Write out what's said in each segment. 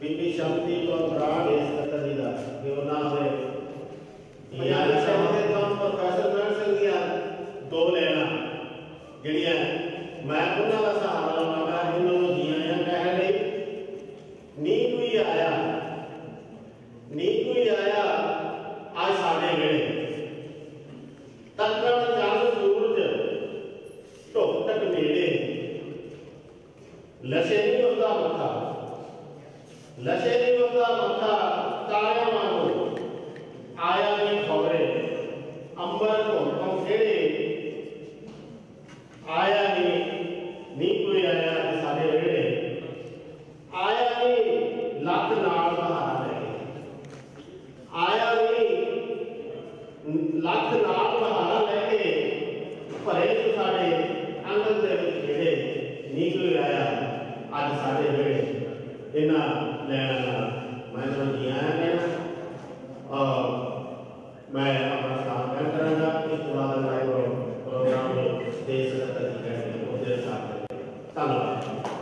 बीबी शांति को ब्रांड इस तरह का कि उन्होंने यार शब्द तो प्रोफेसर नरसिंह दिया दो लेना जड़िया मैं उन्होंने का सहारा लगा इन्होंने दिया या कह रही नी कोई आया आज साढ़े वेले तकड़ जल सूरज धुप तक नेड़े लशे नहीं उसका मत्था तारिया मानो आया नहीं खबरे अंबर को खेड़े आया नहीं कोई आया सारे वेड़े आया नहीं लत नाल बहारा लेके आया नहीं लत नाल बहारा लेके भरे साढ़े आंगन के खेड़े नहीं कोई आया अज साढ़े वेड़े इन्ना लेना मैं जिया लेना और मैं अपना स्थान ग्रहण करूँगा इस प्रोग्राम में देश के साथ धन्यवाद।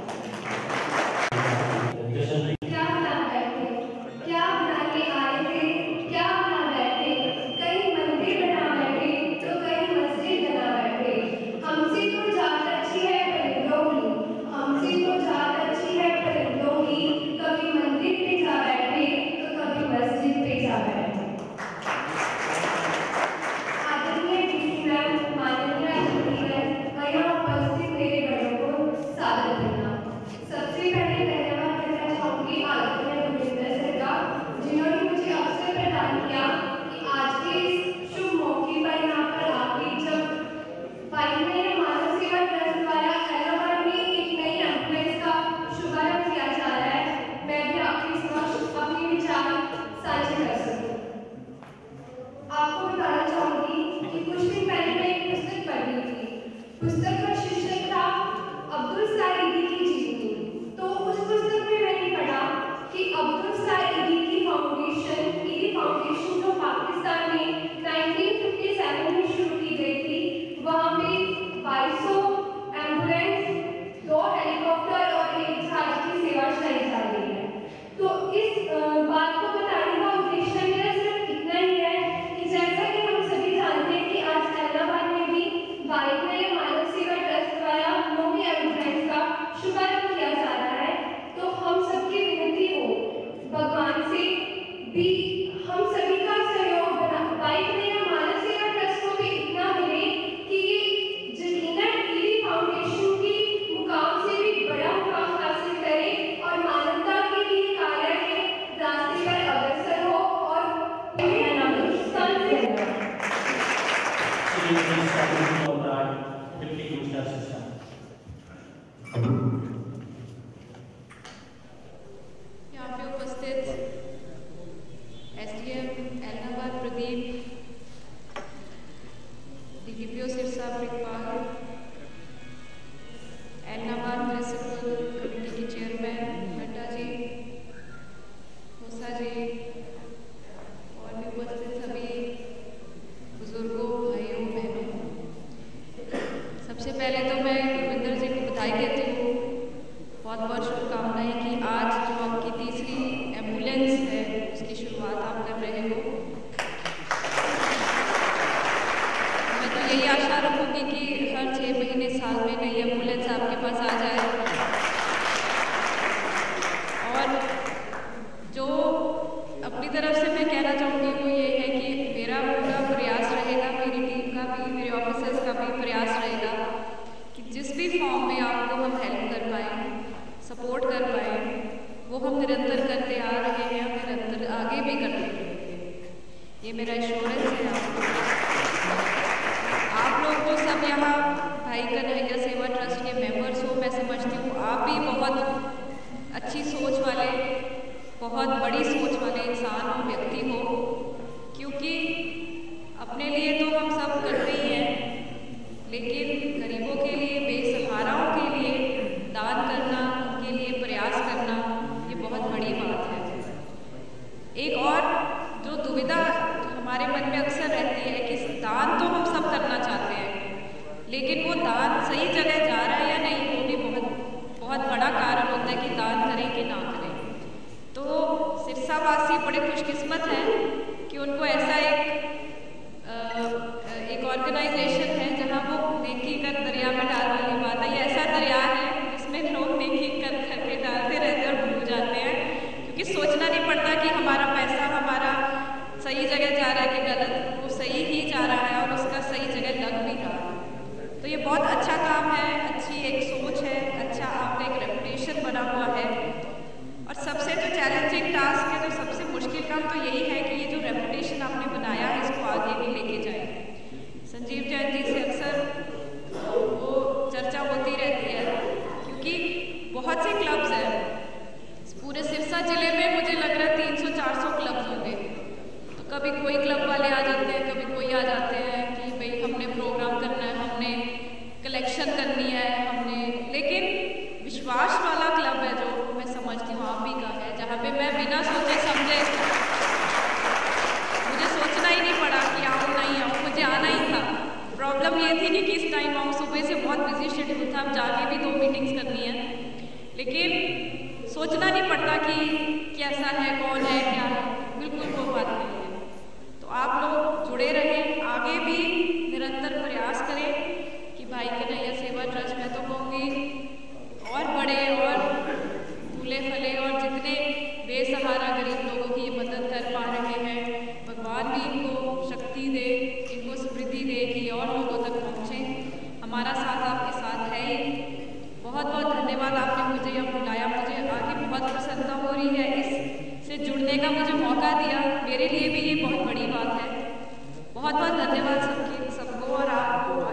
लेकिन वो दान सही जगह जा रहा है या नहीं, वो भी बहुत बड़ा कारण होता है कि दान करें कि ना करें। तो सिरसावासी बड़े खुशकिस्मत हैं कि उनको ऐसा एक ऑर्गेनाइजेशन है जहां वो नेकी कर दरिया में डाल वाली बात है। ये ऐसा दरिया है जिसमें लोग नेकी कर करके डालते रहते हैं और भूल जाते हैं, क्योंकि सोचना नहीं पड़ता कि हमारा पैसा हमारा सही जगह जा रहा है कि गलत, वो सही ही जा रहा है और उसका सही जगह लग भी रहा है। तो ये बहुत अच्छा काम है, अच्छी एक सोच है, अच्छा आपका एक रेपुटेशन बना हुआ है। और सबसे जो चैलेंजिंग टास्क है, जो सबसे मुश्किल काम तो यही है कि ये जो रेपुटेशन आपने बनाया है इसको आगे भी लेके जाए। संजीव जैन जी से अक्सर वो चर्चा होती रहती है, क्योंकि बहुत से क्लब्स हैं पूरे सिरसा जिले में, मुझे लग रहा है 300-400 क्लब्स होंगे। तो कभी कोई क्लब वाले आ जाते हैं, कभी कोई आ जाते हैं कि भाई हमने प्रोग्राम करना है, हमने कलेक्शन करनी है, लेकिन विश्वास वाला क्लब है जो मैं समझती हूँ आप भी का है, जहाँ पे मैं बिना सोचे समझे, मुझे सोचना ही नहीं पड़ा कि आऊँ नहीं आऊँ, मुझे आना ही था। प्रॉब्लम ये थी कि किस टाइम आऊँ, सुबह से बहुत बिजी शेड्यूल था, अब जाके भी 2 मीटिंग्स करनी है, लेकिन सोचना नहीं पड़ता कि कैसा है, कौन है, क्या है, बिल्कुल वो बात नहीं है। तो आप लोग जुड़े रहें, आगे भी निरंतर प्रयास करें कि भाई कन्हैया सेवा ट्रस्ट, मैं तो कहूँगी और बड़े और फूले फले और जितने बेसहारा गरीब लोगों की ये मदद कर पा रहे हैं, भगवान भी इनको शक्ति दे, इनको समृद्धि दे कि और लोगों तक पहुँचें। हमारा साथ आपके साथ है ही। बहुत बहुत धन्यवाद, आपने मुझे यहाँ बुलाया, मुझे आगे बहुत प्रसन्नता हो रही है, इससे जुड़ने का मुझे मौका दिया, मेरे लिए भी ये बहुत बड़ी बात है। बहुत बहुत धन्यवाद सबको और आपको।